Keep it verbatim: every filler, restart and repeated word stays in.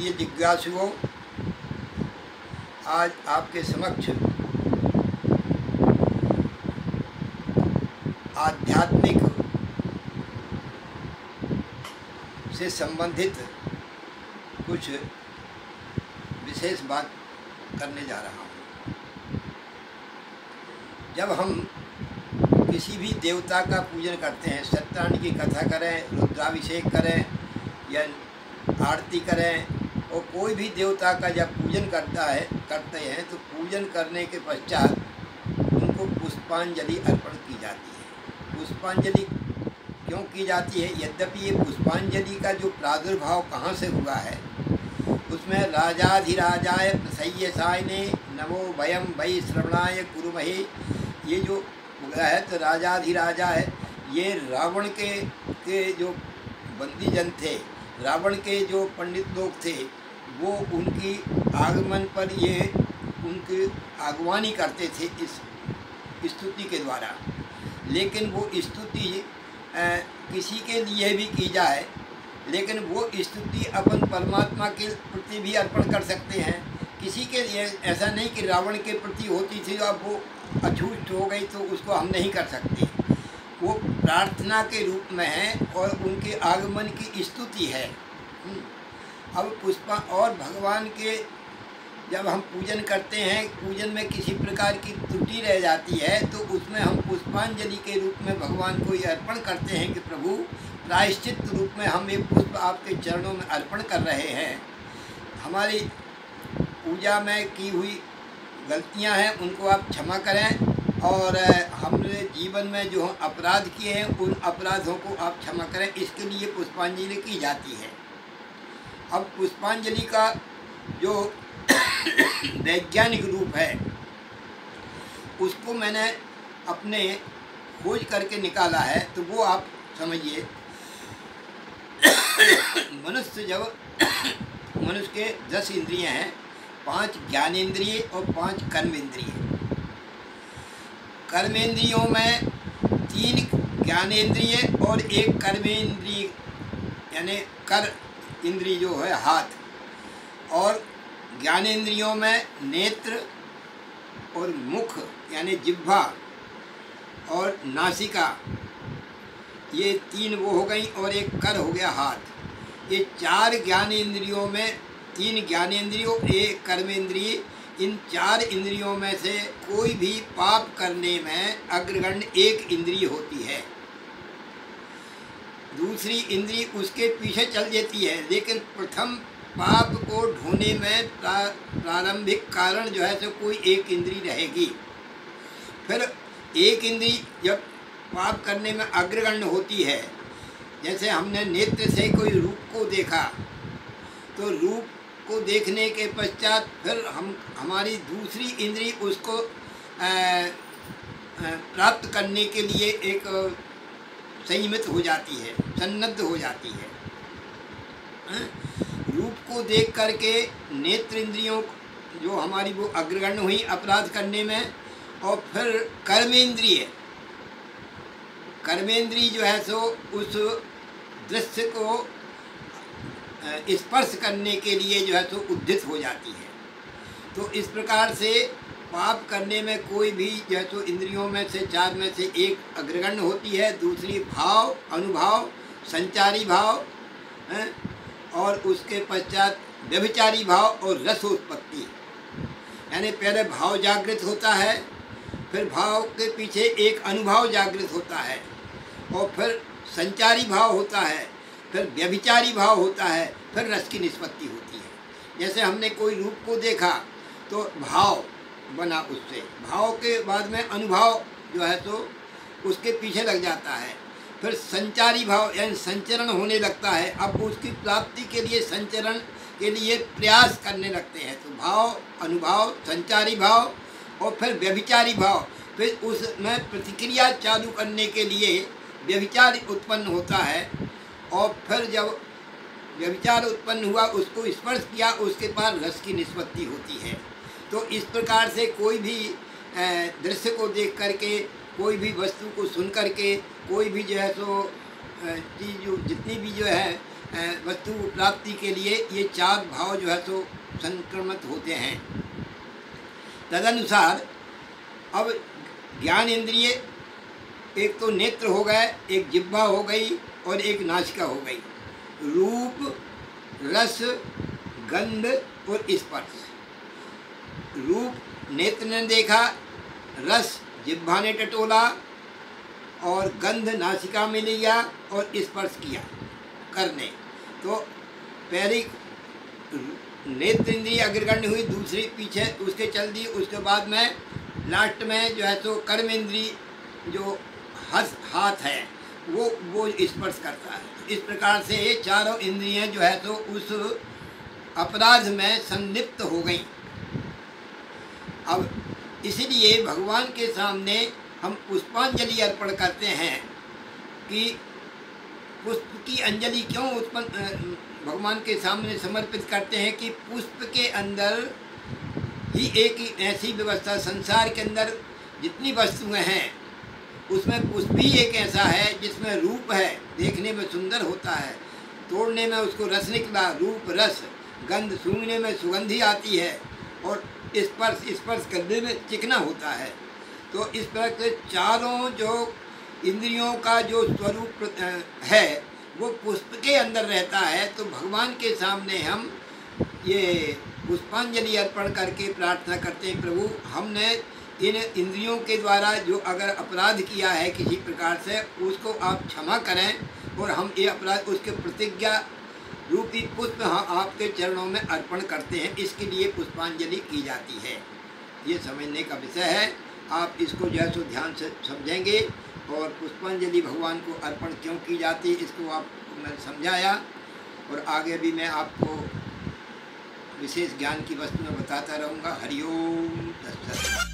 प्रिय जिज्ञासुओं, आज आपके समक्ष आध्यात्मिक से संबंधित कुछ विशेष बात करने जा रहा हूँ। जब हम किसी भी देवता का पूजन करते हैं, सत्यनारायण की कथा करें, रुद्राभिषेक करें या आरती करें, और कोई भी देवता का जब पूजन करता है करते हैं तो पूजन करने के पश्चात उनको पुष्पांजलि अर्पण की जाती है। पुष्पांजलि क्यों की जाती है? यद्यपि ये पुष्पांजलि का जो प्रादुर्भाव कहाँ से हुआ है, उसमें राजाधिराजाय प्रसय्यसाय ने नमो भयम भई श्रवणाय कुरुमहे, ये जो है तो राजाधिराजा है, ये रावण के के जो बंदीजन थे, रावण के जो पंडित लोग थे, वो उनकी आगमन पर ये उनकी आगवानी करते थे इस स्तुति के द्वारा। लेकिन वो स्तुति किसी के लिए भी की जाए, लेकिन वो स्तुति अपन परमात्मा के प्रति भी अर्पण कर सकते हैं। किसी के लिए ऐसा नहीं कि रावण के प्रति होती थी, अब वो अछूत हो गई तो उसको हम नहीं कर सकते। वो प्रार्थना के रूप में है और उनके आगमन की स्तुति है। अब पुष्पा और भगवान के जब हम पूजन करते हैं, पूजन में किसी प्रकार की त्रुटि रह जाती है तो उसमें हम पुष्पांजलि के रूप में भगवान को ये अर्पण करते हैं कि प्रभु, प्रायश्चित रूप में हम एक पुष्प आपके चरणों में अर्पण कर रहे हैं। हमारी पूजा में की हुई गलतियां हैं उनको आप क्षमा करें, और हमने जीवन में जो अपराध किए हैं उन अपराधों को आप क्षमा करें, इसके लिए पुष्पांजलि की जाती है। अब पुष्पांजलि का जो वैज्ञानिक रूप है उसको मैंने अपने खोज करके निकाला है, तो वो आप समझिए। मनुष्य जब मनुष्य के दस इंद्रियां हैं, पांच ज्ञानेंद्रिय और पांच कर्मेंद्रिय। कर्मेंद्रियों में तीन ज्ञानेंद्रिय और एक कर्मेंद्रिय यानी कर इंद्रिय जो है हाथ, और ज्ञानेंद्रियों में नेत्र और मुख यानी जिह्वा और नासिका, ये तीन वो हो गई, और एक कर हो गया हाथ। ये चार ज्ञानेंद्रियों में, तीन ज्ञानेंद्रियों एक कर्मेंद्रिय, इन चार इंद्रियों में से कोई भी पाप करने में अग्रगण्य एक इंद्रिय होती है। दूसरी इंद्रिय उसके पीछे चल जाती है, लेकिन प्रथम पाप को ढोने में प्रा, प्रारंभिक कारण जो है तो कोई एक इंद्रिय रहेगी। फिर एक इंद्रिय जब पाप करने में अग्रगण्य होती है, जैसे हमने नेत्र से कोई रूप को देखा, तो रूप को देखने के पश्चात फिर हम हमारी दूसरी इंद्रिय उसको आ, आ, प्राप्त करने के लिए एक संयमित हो जाती है, सन्नद्ध हो जाती है। आ, रूप को देख करके नेत्र इंद्रियों जो हमारी वो अग्रगण्य हुई अपराध करने में, और फिर कर्मेंद्रिय कर्मेंद्रिय जो है सो उस दृश्य को स्पर्श करने के लिए जो है तो उद्यत हो जाती है। तो इस प्रकार से पाप करने में कोई भी जो है तो इंद्रियों में से चार में से एक अग्रगण्य होती है, दूसरी भाव, अनुभव, संचारी भाव है, और उसके पश्चात व्यभिचारी भाव और रसोत्पत्ति। यानी पहले भाव जागृत होता है, फिर भाव के पीछे एक अनुभव जागृत होता है, और फिर संचारी भाव होता है, फिर व्यभिचारी भाव होता है, फिर रस की निष्पत्ति होती है। जैसे हमने कोई रूप को देखा तो भाव बना, उससे भाव के बाद में अनुभव जो है तो उसके पीछे लग जाता है, फिर संचारी भाव यानी संचरण होने लगता है। अब उसकी प्राप्ति के लिए संचरण के लिए प्रयास करने लगते हैं, तो भाव, अनुभव, संचारी भाव और फिर व्यभिचारी भाव, फिर उसमें प्रतिक्रिया चालू करने के लिए व्यभिचार उत्पन्न होता है, और फिर जब व्यभिचार उत्पन्न हुआ, उसको स्पर्श किया, उसके बाद रस की निष्पत्ति होती है। तो इस प्रकार से कोई भी दृश्य को देख करके, कोई भी वस्तु को सुन करके, कोई भी जो है सो चीज जो जितनी भी जो है वस्तु प्राप्ति के लिए ये चार भाव जो है तो संक्रमित होते हैं। तदनुसार अब ज्ञान इंद्रिय एक तो नेत्र हो गए, एक जिह्वा हो गई और एक नासिका हो गई। रूप, रस, गंध और स्पर्श। रूप नेत्र ने देखा, रस जिह्वा ने टटोला और गंध नासिका में लिया और स्पर्श किया करने। तो पहली नेत्र इंद्रिय अग्रगण्य हुई, दूसरी पीछे उसके चल दी, उसके बाद में लास्ट में जो है तो कर्म इंद्रिय जो हस्त हाथ है वो वो स्पर्श करता है। इस प्रकार से ये चारों इंद्रियां जो है तो उस अपराध में संलिप्त हो गई। अब इसलिए भगवान के सामने हम पुष्पांजलि अर्पण करते हैं कि पुष्प की अंजलि क्यों उत्पन्न भगवान के सामने समर्पित करते हैं कि पुष्प के अंदर ही एक ऐसी व्यवस्था, संसार के अंदर जितनी वस्तुएं हैं उसमें पुष्प ही एक ऐसा है जिसमें रूप है, देखने में सुंदर होता है, तोड़ने में उसको रस निकला, रूप रस, गंध सूंघने में सुगंधी आती है और स्पर्श स्पर्श करने में चिकना होता है। तो इस प्रकार से चारों जो इंद्रियों का जो स्वरूप है वो पुष्प के अंदर रहता है। तो भगवान के सामने हम ये पुष्पांजलि अर्पण करके प्रार्थना करते हैं, प्रभु हमने इन इंद्रियों के द्वारा जो अगर अपराध किया है किसी प्रकार से उसको आप क्षमा करें और हम ये अपराध उसके प्रतिज्ञा रूपी पुष्प हम आपके चरणों में अर्पण करते हैं। इसके लिए पुष्पांजलि की जाती है। ये समझने का विषय है। आप इसको जो है सो ध्यान से समझेंगे और पुष्पांजलि भगवान को अर्पण क्यों की जाती है इसको आपको मैं समझाया और आगे भी मैं आपको विशेष ज्ञान की वस्तु में बताता रहूँगा। हरिओम तत्सत।